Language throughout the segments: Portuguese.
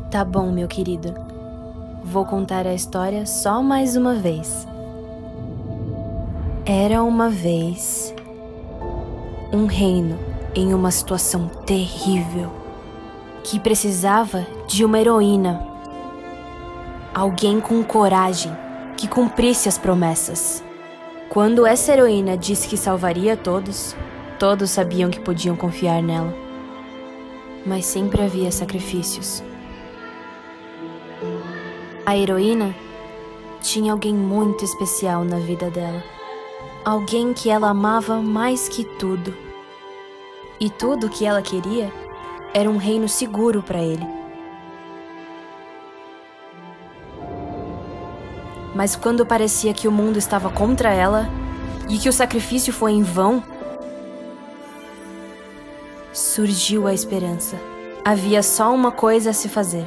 Tá bom, meu querido. Vou contar a história só mais uma vez. Era uma vez um reino em uma situação terrível que precisava de uma heroína. Alguém com coragem que cumprisse as promessas. Quando essa heroína disse que salvaria todos, todos sabiam que podiam confiar nela. Mas sempre havia sacrifícios. A heroína tinha alguém muito especial na vida dela. Alguém que ela amava mais que tudo. E tudo que ela queria era um reino seguro para ele. Mas quando parecia que o mundo estava contra ela e que o sacrifício foi em vão, surgiu a esperança. Havia só uma coisa a se fazer.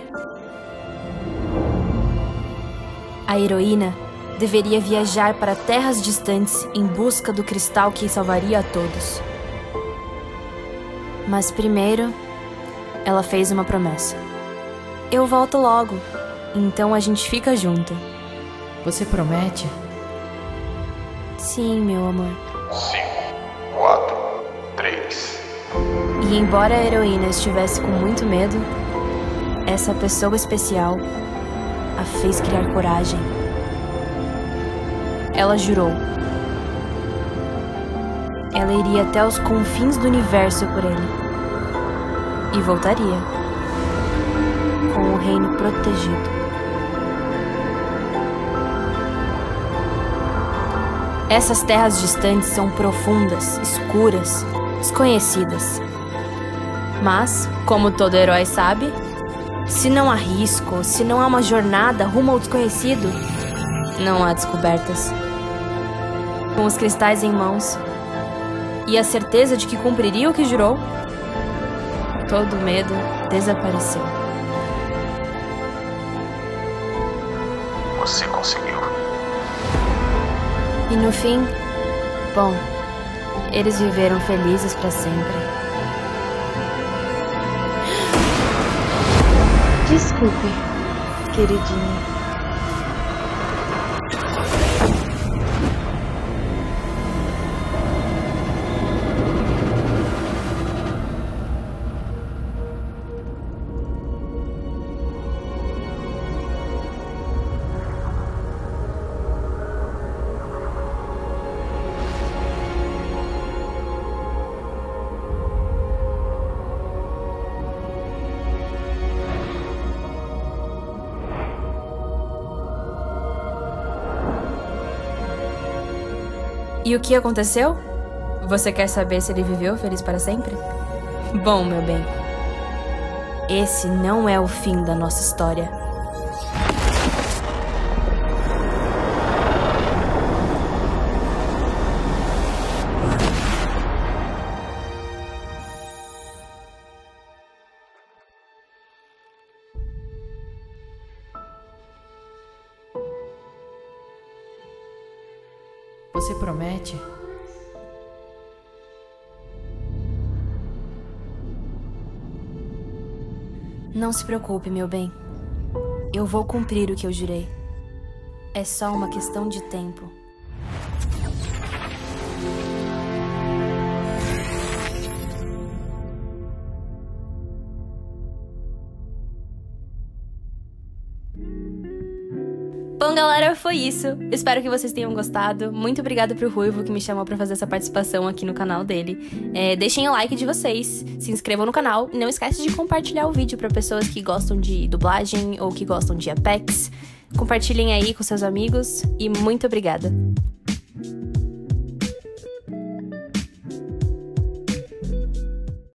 A heroína deveria viajar para terras distantes em busca do cristal que salvaria a todos. Mas primeiro, ela fez uma promessa. Eu volto logo, então a gente fica junto. Você promete? Sim, meu amor. 5, 4, 3. E embora a heroína estivesse com muito medo, essa pessoa especial a fez criar coragem. Ela jurou. Ela iria até os confins do universo por ele. E voltaria. Com o reino protegido. Essas terras distantes são profundas, escuras, desconhecidas. Mas, como todo herói sabe, se não há risco, se não há uma jornada rumo ao desconhecido, não há descobertas. Com os cristais em mãos e a certeza de que cumpriria o que jurou, todo medo desapareceu. Você conseguiu. E no fim, bom, eles viveram felizes para sempre. Desculpe, queridinha. E o que aconteceu? Você quer saber se ele viveu feliz para sempre? Bom, meu bem, esse não é o fim da nossa história. Você promete? Não se preocupe, meu bem. Eu vou cumprir o que eu jurei. É só uma questão de tempo. Bom, galera, foi isso. Espero que vocês tenham gostado. Muito obrigada pro Ruivo que me chamou pra fazer essa participação aqui no canal dele. Deixem o like de vocês, se inscrevam no canal e não esquece de compartilhar o vídeo pra pessoas que gostam de dublagem ou que gostam de Apex. Compartilhem aí com seus amigos e muito obrigada.